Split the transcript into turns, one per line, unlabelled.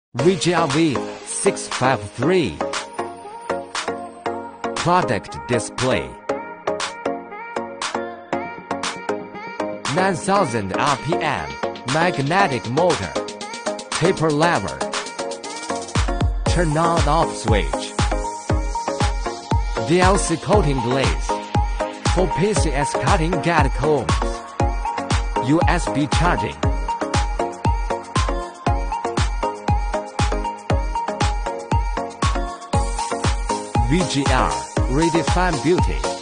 VGR V653. Product display. 9000 RPM. Magnetic motor. Taper lever. Turn on off switch. DLC coating glaze. For PCS cutting get combs. USB charging. VGR, redefine beauty.